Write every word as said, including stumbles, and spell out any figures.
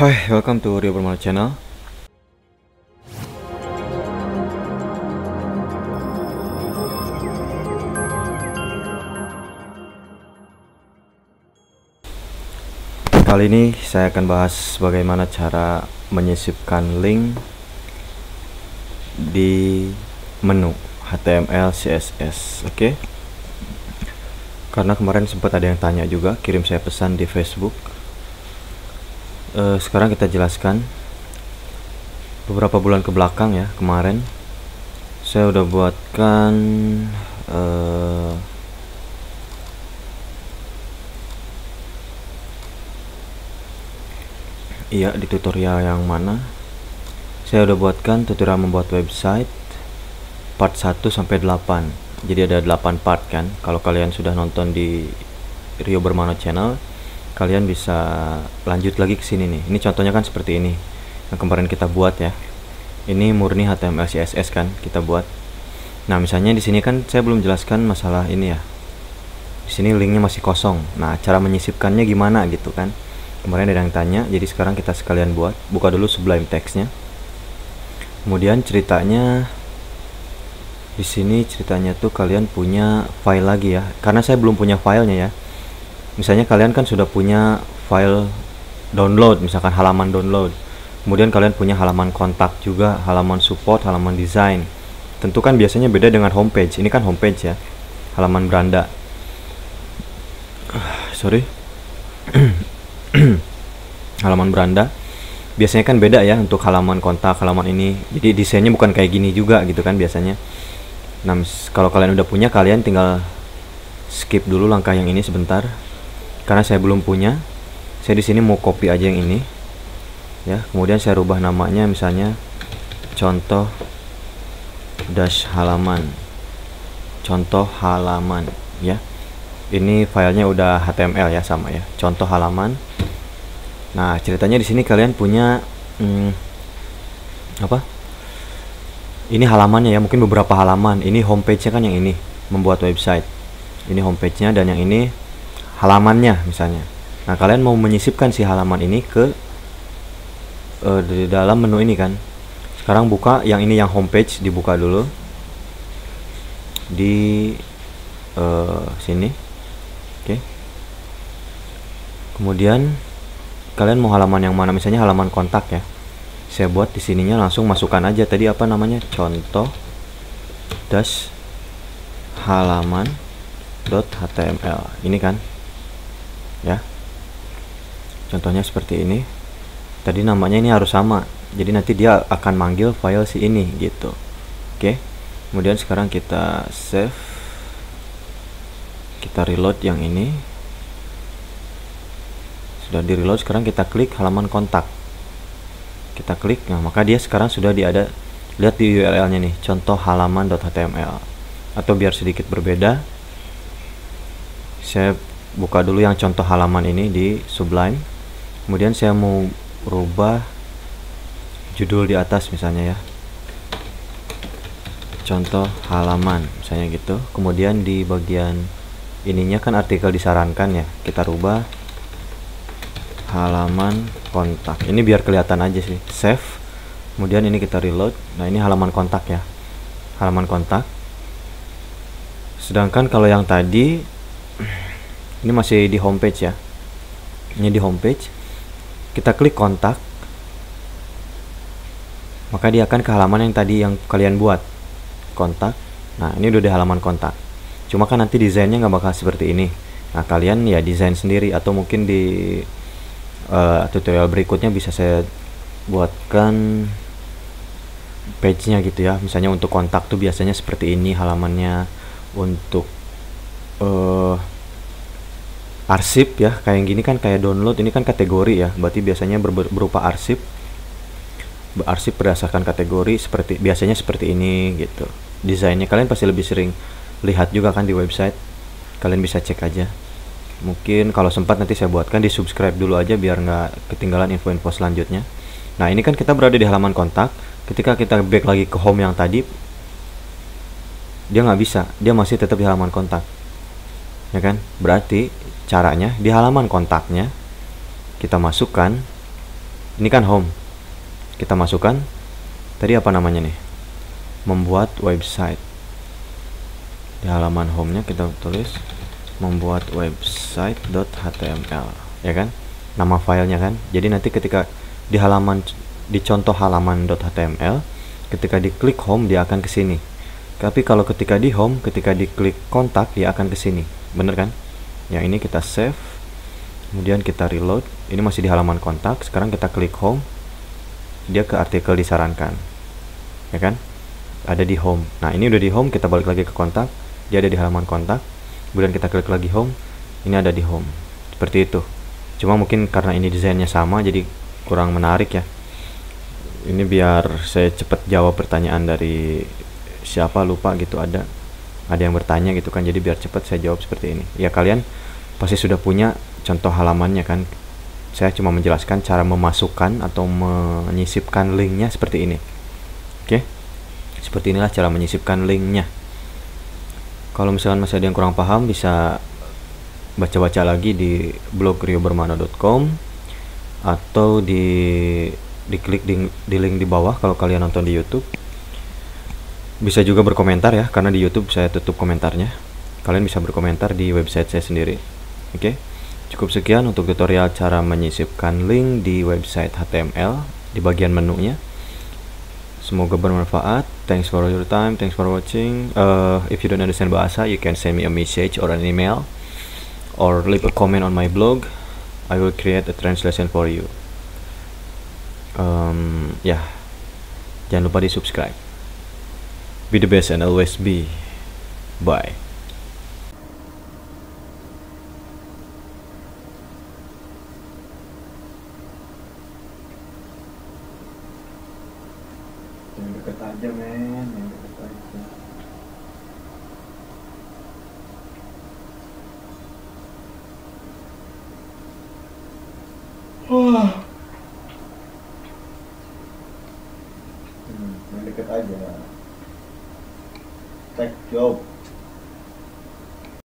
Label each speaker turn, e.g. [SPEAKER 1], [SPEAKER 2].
[SPEAKER 1] Hai, welcome to Rio Permana Channel. Kali ini saya akan bahas bagaimana cara menyisipkan link di menu H T M L C S S. Oke okay? Karena kemarin sempat ada yang tanya juga, kirim saya pesan di Facebook. Uh, sekarang kita jelaskan. Beberapa bulan ke belakang ya, kemarin saya udah buatkan uh, iya di tutorial yang mana saya udah buatkan tutorial membuat website part satu sampai delapan. Jadi ada delapan part kan. Kalau kalian sudah nonton di Rio Bermano Channel, kalian bisa lanjut lagi ke sini nih. Ini contohnya kan seperti ini yang kemarin kita buat ya. Ini murni H T M L C S S kan kita buat. Nah, misalnya di sini kan saya belum jelaskan masalah ini ya. Di sini linknya masih kosong. Nah, cara menyisipkannya gimana gitu kan. Kemarin ada yang tanya, jadi sekarang kita sekalian buat. Buka dulu Sublime Text-nya. Kemudian ceritanya di sini ceritanya tuh kalian punya file lagi ya. Karena saya belum punya filenya ya. Misalnya kalian kan sudah punya file download, misalkan halaman download. Kemudian kalian punya halaman kontak juga, halaman support, halaman desain. Tentu kan biasanya beda dengan homepage. Ini kan homepage ya, halaman beranda. Sorry. Halaman beranda. Biasanya kan beda ya untuk halaman kontak, halaman ini. Jadi desainnya bukan kayak gini juga gitu kan biasanya. Nah, kalau kalian udah punya, kalian tinggal skip dulu langkah yang ini sebentar. Karena saya belum punya, saya di sini mau copy aja yang ini, ya. Kemudian saya rubah namanya, misalnya contoh dash halaman, contoh halaman, ya. Ini filenya udah H T M L ya, sama ya, contoh halaman. Nah, ceritanya di sini kalian punya hmm, apa? Ini halamannya ya, mungkin beberapa halaman. Ini homepage-nya kan yang ini, membuat website. Ini homepage-nya dan yang ini halamannya misalnya. Nah, kalian mau menyisipkan si halaman ini ke uh, di dalam menu ini kan. Sekarang buka yang ini, yang homepage, dibuka dulu di uh, sini. Oke. Okay. Kemudian kalian mau halaman yang mana? Misalnya halaman kontak ya. Saya buat di sininya, langsung masukkan aja tadi apa namanya? Contoh dash halaman .html. Ini kan ya, contohnya seperti ini. Tadi namanya ini harus sama, jadi nanti dia akan manggil file si ini gitu. Oke, kemudian sekarang kita save, kita reload yang ini. Sudah di reload, sekarang kita klik halaman kontak, kita klik. Nah, maka dia sekarang sudah di ada, lihat di U R L nya nih, contoh halaman.html. Atau biar sedikit berbeda, saya buka dulu yang contoh halaman ini di Sublime. Kemudian saya mau rubah judul di atas misalnya ya, contoh halaman misalnya gitu. Kemudian di bagian ininya kan artikel disarankan ya, kita rubah halaman kontak. Ini biar kelihatan aja sih. Save. Kemudian ini kita reload. Nah, ini halaman kontak ya, halaman kontak. Sedangkan kalau yang tadi ini masih di homepage ya. Ini di homepage. Kita klik kontak, maka dia akan ke halaman yang tadi yang kalian buat, kontak. Nah, ini udah di halaman kontak. Cuma kan nanti desainnya nggak bakal seperti ini. Nah, kalian ya desain sendiri, atau mungkin di uh, tutorial berikutnya bisa saya buatkan page-nya gitu ya. Misalnya untuk kontak tuh biasanya seperti ini halamannya. Untuk uh, arsip ya, kayak gini kan, kayak download, ini kan kategori ya, berarti biasanya ber berupa arsip. Arsip berdasarkan kategori, seperti biasanya seperti ini gitu. Desainnya kalian pasti lebih sering lihat juga kan di website. Kalian bisa cek aja. Mungkin kalau sempat nanti saya buatkan, di subscribe dulu aja biar nggak ketinggalan info-info selanjutnya. Nah, ini kan kita berada di halaman kontak. Ketika kita back lagi ke home yang tadi, dia nggak bisa, dia masih tetap di halaman kontak ya kan. Berarti caranya di halaman kontaknya kita masukkan Ini kan home. Kita masukkan. Tadi apa namanya nih? Membuat website. Di halaman home-nya kita tulis membuat website.html, ya kan? Nama filenya kan. Jadi nanti ketika di halaman di contoh halaman.html, ketika diklik home dia akan ke sini. Tapi kalau ketika di home, ketika diklik kontak dia akan ke sini. Bener kan? Yang ini kita save. Kemudian kita reload. Ini masih di halaman kontak. Sekarang kita klik home. Dia ke artikel disarankan. Ya kan? Ada di home. Nah, ini udah di home, kita balik lagi ke kontak. Dia ada di halaman kontak. Kemudian kita klik lagi home. Ini ada di home. Seperti itu. Cuma mungkin karena ini desainnya sama jadi kurang menarik ya. Ini biar saya cepat jawab pertanyaan dari siapa, lupa gitu, ada ada yang bertanya gitu kan, jadi biar cepat saya jawab seperti ini. Ya kalian pasti sudah punya contoh halamannya kan. Saya cuma menjelaskan cara memasukkan atau menyisipkan linknya seperti ini. Oke, seperti inilah cara menyisipkan linknya. Kalau misalkan masih ada yang kurang paham, bisa baca-baca lagi di blog rio bermana dot com atau di diklik di, di link di bawah kalau kalian nonton di YouTube. Bisa juga berkomentar ya, karena di YouTube saya tutup komentarnya. Kalian bisa berkomentar di website saya sendiri. Oke, cukup sekian untuk tutorial cara menyisipkan link di website H T M L di bagian menunya. Semoga bermanfaat. Thanks for your time. Thanks for watching. Uh, if you don't understand bahasa, you can send me a message or an email or leave a comment on my blog. I will create a translation for you. Um, ya, yeah. Jangan lupa di subscribe. Be the best and always be. Bye. Yang deket aja men, yang deket aja. Wah. Hmm, yang deket aja. Take job.